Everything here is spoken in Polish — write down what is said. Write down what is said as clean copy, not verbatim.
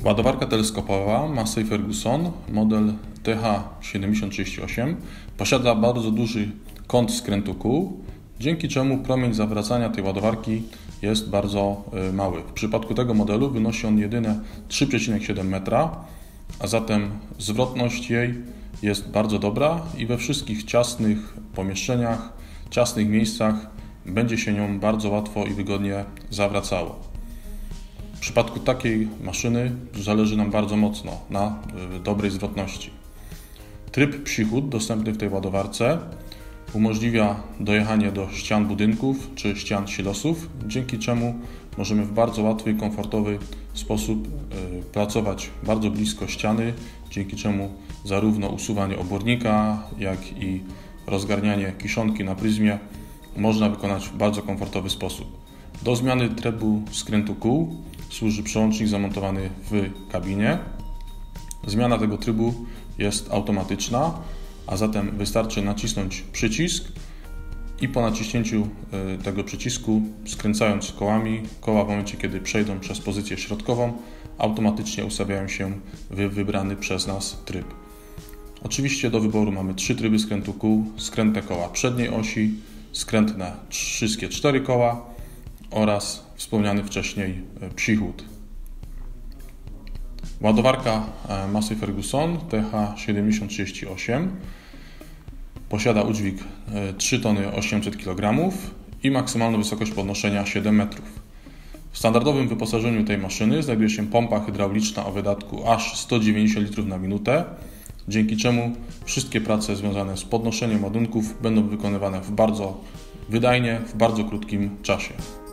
Ładowarka teleskopowa Massey Ferguson model TH7038 posiada bardzo duży kąt skrętu kół, dzięki czemu promień zawracania tej ładowarki jest bardzo mały. W przypadku tego modelu wynosi on jedynie 3,7 metra, a zatem zwrotność jej jest bardzo dobra i we wszystkich ciasnych pomieszczeniach, ciasnych miejscach będzie się nią bardzo łatwo i wygodnie zawracało. W przypadku takiej maszyny zależy nam bardzo mocno na dobrej zwrotności. Tryb psi-chód dostępny w tej ładowarce umożliwia dojechanie do ścian budynków czy ścian silosów, dzięki czemu możemy w bardzo łatwy i komfortowy sposób pracować bardzo blisko ściany, dzięki czemu zarówno usuwanie obornika, jak i rozgarnianie kiszonki na pryzmie można wykonać w bardzo komfortowy sposób. Do zmiany trybu skrętu kół służy przełącznik zamontowany w kabinie. Zmiana tego trybu jest automatyczna, a zatem wystarczy nacisnąć przycisk i po naciśnięciu tego przycisku, skręcając kołami, koła w momencie, kiedy przejdą przez pozycję środkową, automatycznie ustawiają się w wybrany przez nas tryb. Oczywiście do wyboru mamy 3 tryby skrętu kół: skrętne koła przedniej osi, skrętne wszystkie 4 koła oraz wspomniany wcześniej psi-chód. Ładowarka Massey Ferguson TH7038 posiada udźwig 3 tony 800 kg i maksymalną wysokość podnoszenia 7 metrów. W standardowym wyposażeniu tej maszyny znajduje się pompa hydrauliczna o wydatku aż 190 litrów na minutę, dzięki czemu wszystkie prace związane z podnoszeniem ładunków będą wykonywane bardzo wydajnie, w bardzo krótkim czasie.